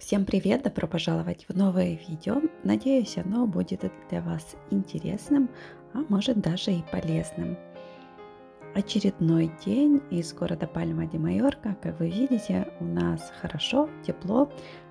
Всем привет! Добро пожаловать в новое видео. Надеюсь, оно будет для вас интересным, а может даже и полезным. Очередной день из города Пальма де Майорка. Как вы видите, у нас хорошо, тепло.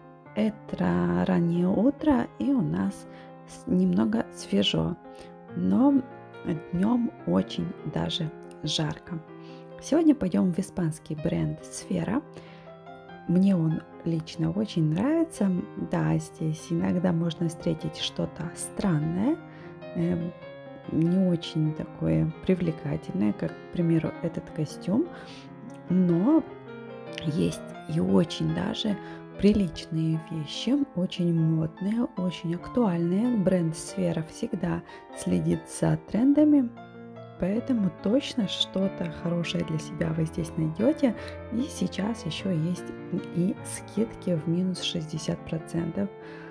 Это раннее утро и у нас немного свежо, но днем очень даже жарко. Сегодня пойдем в испанский бренд Сфера. Мне он лично очень нравится. Да, здесь иногда можно встретить что-то странное, эм, не очень такое привлекательное, как, к примеру, этот костюм, но есть и очень даже приличные вещи, очень модные, очень актуальные. Бренд Сфера всегда следит за трендами. Поэтому точно что-то хорошее для себя вы здесь найдете. И сейчас еще есть и скидки в минус 60%.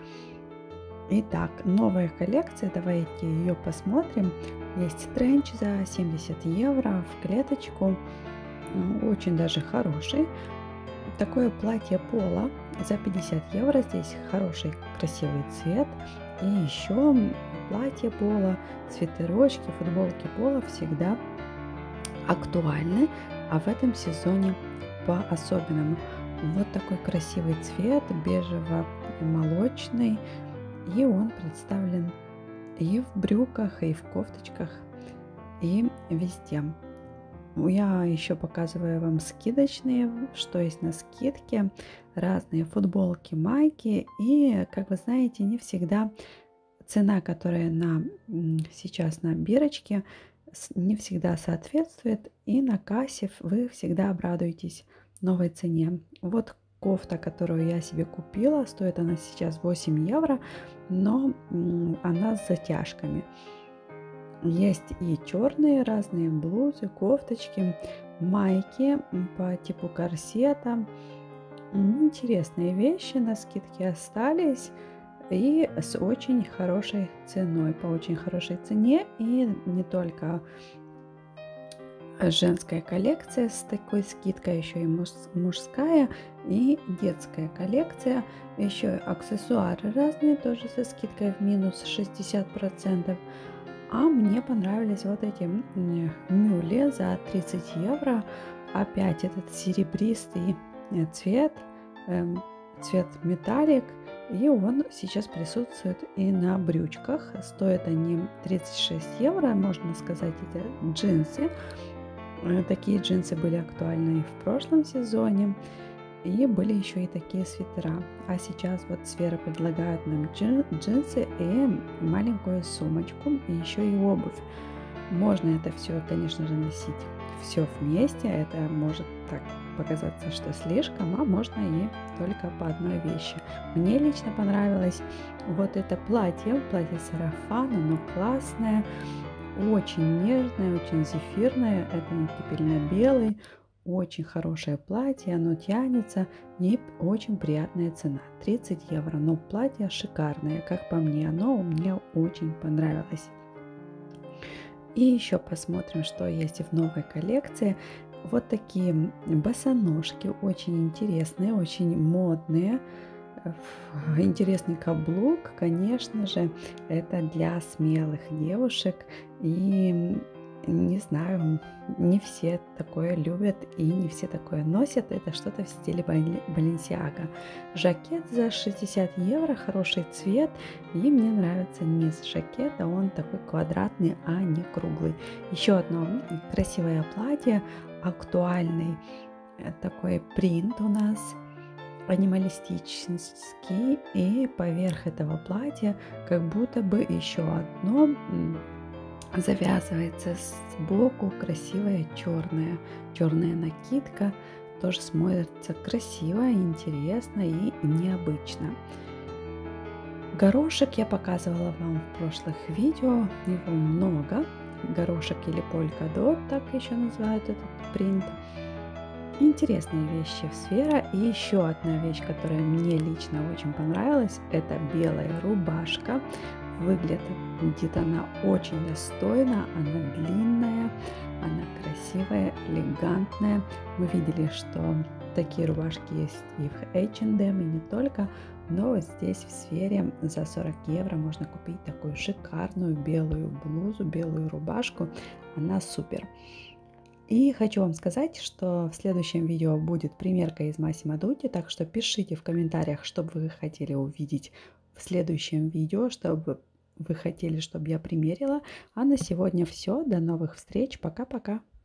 Итак, новая коллекция, давайте ее посмотрим. Есть тренч за 70 евро в клеточку, очень даже хороший. Такое платье поло за 50 евро, здесь хороший красивый цвет. И еще платье поло, свитерочки, футболки поло всегда актуальны, а в этом сезоне по-особенному. Вот такой красивый цвет, бежево-молочный, и он представлен и в брюках, и в кофточках, и везде. Я еще показываю вам скидочные, что есть на скидке, разные футболки, майки. И, как вы знаете, не всегда цена, которая сейчас на бирочке, не всегда соответствует. И на кассе вы всегда обрадуетесь новой цене. Вот кофта, которую я себе купила, стоит она сейчас 8 евро, но она с затяжками. Есть и черные разные блузы, кофточки, майки по типу корсета. Интересные вещи на скидке остались и с очень хорошей ценой, по очень хорошей цене. И не только женская коллекция с такой скидкой, еще и мужская и детская коллекция. Еще и аксессуары разные, тоже со скидкой в минус 60%. А мне понравились вот эти мюли за 30 евро. Опять этот серебристый цвет, цвет металлик. И он сейчас присутствует и на брючках. Стоят они 36 евро, можно сказать, это джинсы. Такие джинсы были актуальны и в прошлом сезоне. И были еще и такие свитера. А сейчас вот Сфера предлагает нам джинсы и маленькую сумочку, и еще и обувь. Можно это все, конечно же, носить все вместе. Это может так показаться, что слишком, а можно и только по одной вещи. Мне лично понравилось вот это платье сарафан, оно классное, очень нежное, очень зефирное. Это не пепельно-белый. Очень хорошее платье, оно тянется и очень приятная цена, 30 евро, но платье шикарное, как по мне, оно мне очень понравилось. И еще посмотрим, что есть в новой коллекции. Вот такие босоножки, очень интересные, очень модные. Интересный каблук, конечно же, это для смелых девушек. И не знаю, не все такое любят и не все такое носят. Это что-то в стиле Balenciaga. Жакет за 60 евро, хороший цвет. И мне нравится низ жакета, он такой квадратный, а не круглый. Еще одно красивое платье, актуальный такой принт у нас, анималистический. И поверх этого платья как будто бы еще одно завязывается сбоку красивая черная накидка, тоже смотрится красиво, интересно и необычно. Горошек я показывала вам в прошлых видео, его много. Горошек или полькадот, так еще называют этот принт. Интересные вещи в Сфера. И еще одна вещь, которая мне лично очень понравилась, это белая рубашка. Выглядит она очень достойно, она длинная, она красивая, элегантная. Мы видели, что такие рубашки есть и в H&M, и не только. Но вот здесь в сфере за 40 евро можно купить такую шикарную белую блузу, белую рубашку. Она супер. И хочу вам сказать, что в следующем видео будет примерка из Massimo Dutti, так что пишите в комментариях, что бы вы хотели увидеть в следующем видео, чтобы вы хотели, чтобы я примерила. А на сегодня все. До новых встреч. Пока-пока.